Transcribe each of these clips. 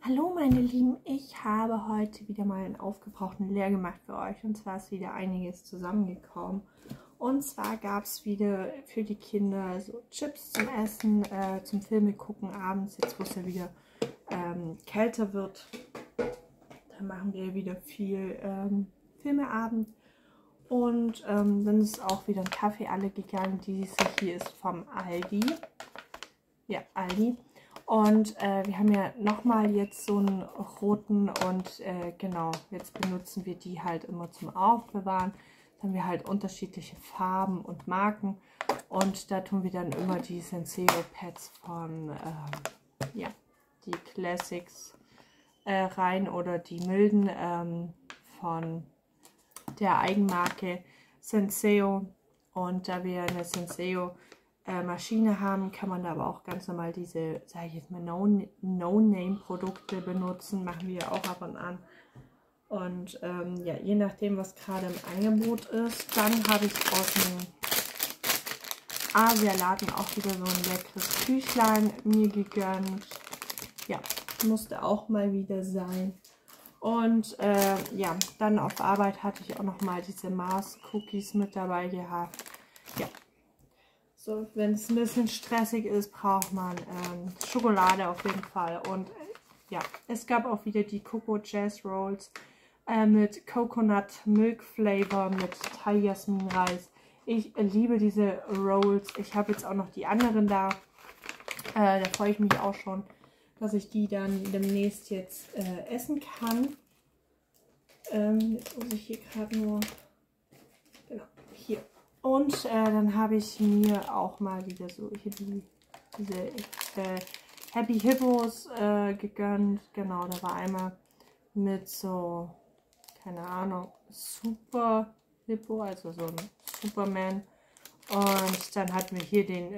Hallo meine Lieben, ich habe heute wieder mal einen aufgebrauchten Leer gemacht für euch und zwar ist wieder einiges zusammengekommen. Und zwar gab es wieder für die Kinder so Chips zum Essen, zum Filme gucken abends, jetzt wo es ja wieder kälter wird. Dann machen wir wieder viel Filmeabend und dann ist auch wieder ein Kaffee alle gegangen. Diese hier ist vom Aldi. Ja, Aldi. Und wir haben ja nochmal jetzt so einen roten und genau, jetzt benutzen wir die halt immer zum Aufbewahren. Dann haben wir halt unterschiedliche Farben und Marken und da tun wir dann immer die Senseo Pads von, ja, die Classics rein oder die milden von der Eigenmarke Senseo. Und da wir eine Senseo Maschine haben, kann man da aber auch ganz normal diese, sage ich jetzt mal, No-Name-Produkte benutzen. Machen wir auch ab und an. Und ja, je nachdem, was gerade im Angebot ist. Dann habe ich aus dem Asialaden auch wieder so ein leckeres Küchlein mir gegönnt. Ja, musste auch mal wieder sein. Und ja, dann auf Arbeit hatte ich auch noch mal diese Mars-Cookies mit dabei gehabt. Ja. So, wenn es ein bisschen stressig ist, braucht man Schokolade auf jeden Fall. Und ja, es gab auch wieder die Coco Jazz Rolls mit Coconut Milk Flavor mit Thai Jasmin Reis. Ich liebe diese Rolls. Ich habe jetzt auch noch die anderen da. Da freue ich mich auch schon, dass ich die dann demnächst jetzt essen kann. Jetzt muss ich hier gerade nur, genau, hier. Und dann habe ich mir auch mal wieder so hier diese Happy Hippos gegönnt. Genau, da war einmal mit so, keine Ahnung, Super Hippo, also so ein Superman. Und dann hatten wir hier den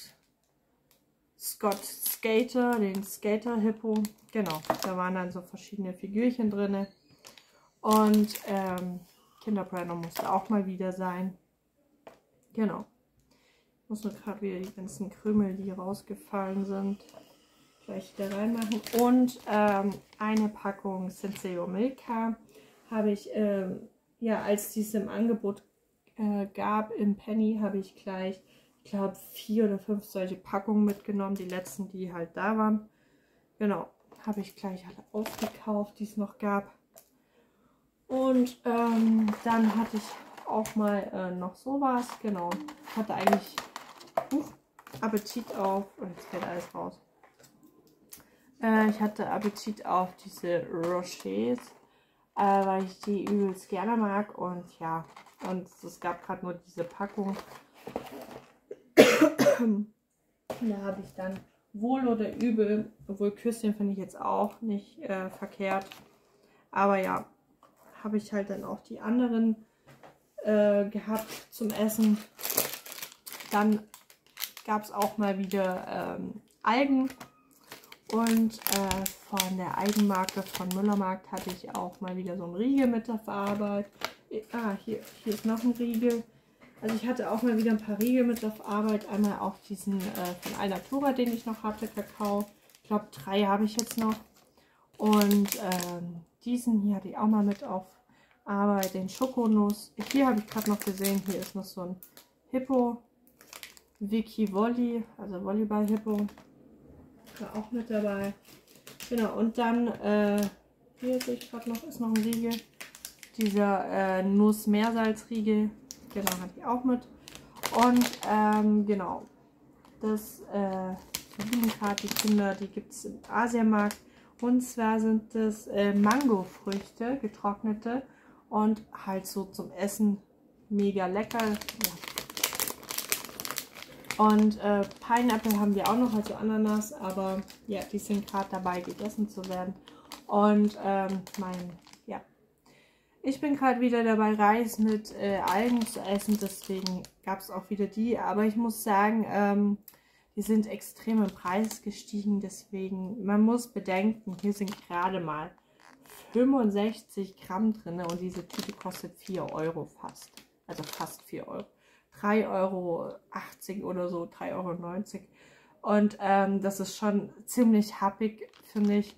Scott Skater, den Skater Hippo. Genau, da waren dann so verschiedene Figürchen drin. Und Kinderbrenner musste auch mal wieder sein. Genau. Ich muss nur gerade wieder die ganzen Krümel, die rausgefallen sind, gleich wieder reinmachen. Und eine Packung Senseo Milka habe ich, ja, als dies im Angebot gab im Penny, habe ich gleich, ich glaube, 4 oder 5 solche Packungen mitgenommen. Die letzten, die halt da waren. Genau, habe ich gleich alle aufgekauft, die es noch gab. Und dann hatte ich auch mal noch sowas, genau, hatte eigentlich Appetit auf, und jetzt fällt alles raus, ich hatte Appetit auf diese Rochers, weil ich die übelst gerne mag und ja, und es gab gerade nur diese Packung, da habe ich dann wohl oder übel, obwohl Küsschen finde ich jetzt auch nicht verkehrt, aber ja, habe ich halt dann auch die anderen gehabt zum Essen. Dann gab es auch mal wieder Algen und von der Eigenmarke von Müllermarkt hatte ich auch mal wieder so einen Riegel mit auf Arbeit. Hier ist noch ein Riegel. Also ich hatte auch mal wieder ein paar Riegel mit auf Arbeit. Einmal auch diesen von Alnatura, den ich noch hatte, Kakao. Ich glaube 3 habe ich jetzt noch. Und diesen hier hatte ich auch mal mit auf aber den Schokonuss, hier habe ich gerade noch gesehen, hier ist noch so ein Hippo, Vicky Volley, also Volleyball-Hippo, war auch mit dabei. Genau, und dann, hier sehe ich gerade noch, ist noch ein Riegel, dieser Nuss-Meersalz-Riegel, genau, hatte ich auch mit. Und genau, das lieben gerade die Kinder, die gibt es im Asiamarkt. Und zwar sind das Mangofrüchte, getrocknete. Und halt so zum Essen mega lecker. Ja. Und Pineapple haben wir auch noch, also Ananas, aber ja, die sind gerade dabei, gegessen zu werden. Und ja, ich bin gerade wieder dabei, Reis mit Algen zu essen, deswegen gab es auch wieder die. Aber ich muss sagen, die sind extrem im Preis gestiegen, deswegen, man muss bedenken, hier sind gerade mal 65 Gramm drin und diese Tüte kostet 4 Euro fast. Also fast 4 Euro. 3,80 Euro oder so, 3,90 Euro. Und das ist schon ziemlich happig, finde ich.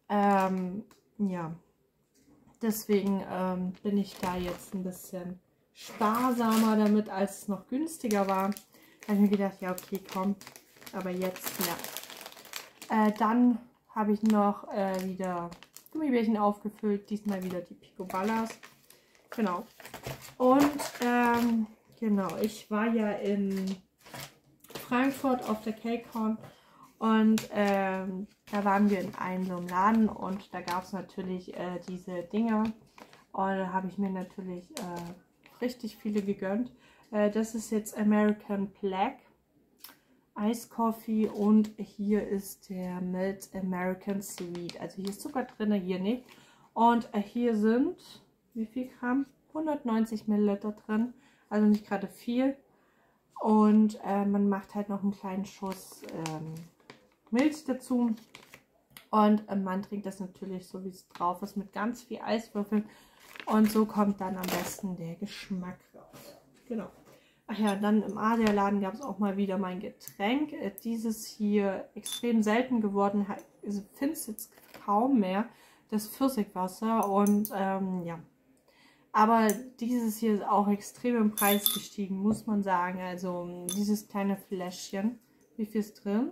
Ja, deswegen bin ich da jetzt ein bisschen sparsamer damit, als es noch günstiger war. Da habe ich mir gedacht, ja okay, komm, aber jetzt, ja. Dann habe ich noch wieder Gummibärchen aufgefüllt, diesmal wieder die Picoballas. Genau. Und genau, ich war ja in Frankfurt auf der CakeCon und da waren wir in einem so einem Laden und da gab es natürlich diese Dinger und da habe ich mir natürlich richtig viele gegönnt. Das ist jetzt American Black Ice Coffee und hier ist der Melt American Sweet. Also hier ist Zucker drin, hier nicht. Und hier sind, wie viel Gramm? 190 Milliliter drin, also nicht gerade viel. Und man macht halt noch einen kleinen Schuss Milch dazu. Und man trinkt das natürlich so, wie es drauf ist, mit ganz viel Eiswürfeln. Und so kommt dann am besten der Geschmack raus. Genau. Ach ja, dann im Asialaden gab es auch mal wieder mein Getränk. Dieses hier extrem selten geworden. Ich finde es jetzt kaum mehr. Das Pfirsichwasser. Und ja. Aber dieses hier ist auch extrem im Preis gestiegen, muss man sagen. Also dieses kleine Fläschchen. Wie viel ist drin?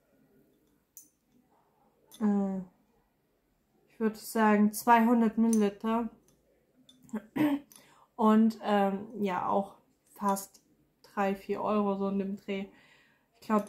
Ich würde sagen 200 Milliliter. Und ja, auch fast 3-4 Euro so in dem Dreh. Ich glaube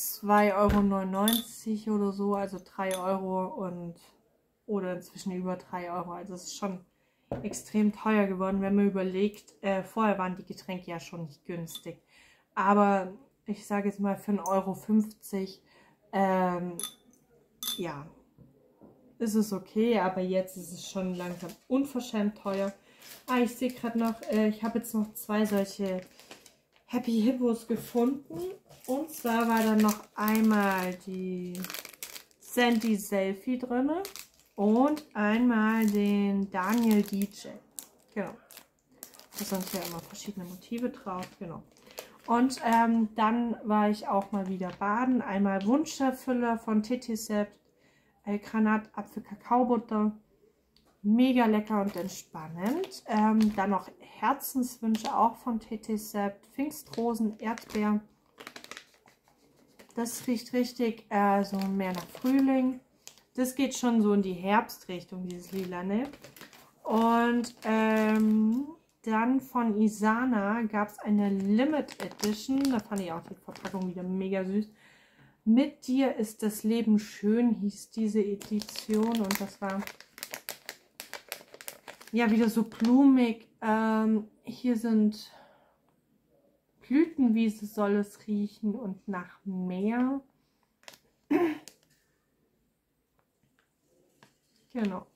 2,99 Euro oder so, also 3 Euro und oder inzwischen über 3 Euro. Also es ist schon extrem teuer geworden, wenn man überlegt, vorher waren die Getränke ja schon nicht günstig. Aber ich sage jetzt mal für 1,50 Euro, ja, ist es okay, aber jetzt ist es schon langsam unverschämt teuer. Ah, ich sehe gerade noch, ich habe jetzt noch 2 solche Happy Hippos gefunden. Und zwar war da noch einmal die Sandy Selfie drin und einmal den Daniel DJ. Genau. Da sind ja immer verschiedene Motive drauf. Genau. Und dann war ich auch mal wieder baden. Einmal Wunscherfüller von Titisept, Granat, Apfel, Kakaobutter. Mega lecker und entspannend. Dann noch Herzenswünsche auch von Titisept, Pfingstrosen, Erdbeer. Das riecht richtig so mehr nach Frühling. Das geht schon so in die Herbstrichtung, dieses Lilane. Und dann von Isana gab es eine Limit Edition. Da fand ich auch die Verpackung wieder mega süß. Mit dir ist das Leben schön, hieß diese Edition. Und das war ja wieder so blumig. Hier sind Blütenwiese soll es riechen und nach Meer. Genau.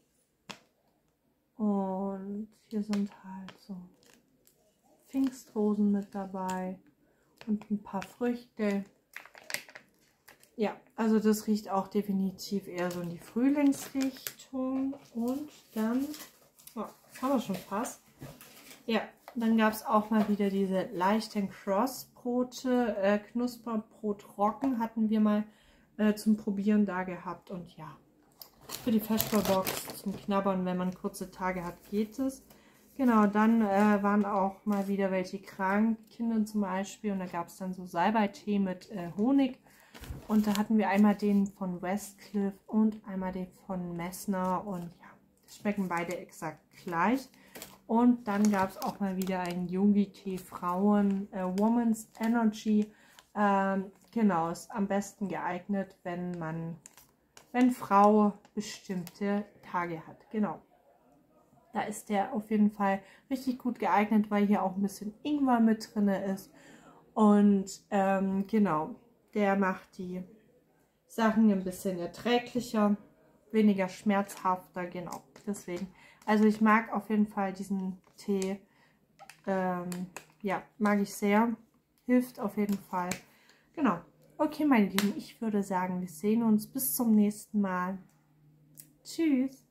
Und hier sind halt so Pfingstrosen mit dabei und ein paar Früchte. Ja, also das riecht auch definitiv eher so in die Frühlingsrichtung. Und dann, oh, das haben wir schon fast. Ja, dann gab es auch mal wieder diese leichten Crossbrote, Knusperbrot Rocken hatten wir mal zum Probieren da gehabt. Und ja, für die Vesperbox zum Knabbern, wenn man kurze Tage hat, geht es. Genau, dann waren auch mal wieder welche krank, Kinder zum Beispiel. Und da gab es dann so Salbeitee mit Honig. Und da hatten wir einmal den von Westcliff und einmal den von Messner. Und ja, die schmecken beide exakt gleich. Und dann gab es auch mal wieder einen Yogi-Tee Frauen Woman's Energy. Genau, ist am besten geeignet, wenn Frau bestimmte Tage hat. Genau. Da ist der auf jeden Fall richtig gut geeignet, weil hier auch ein bisschen Ingwer mit drin ist. Und genau, der macht die Sachen ein bisschen erträglicher, weniger schmerzhafter, genau. Deswegen, also ich mag auf jeden Fall diesen Tee, ja, mag ich sehr, hilft auf jeden Fall. Genau. Okay, meine Lieben, ich würde sagen, wir sehen uns bis zum nächsten Mal. Tschüss.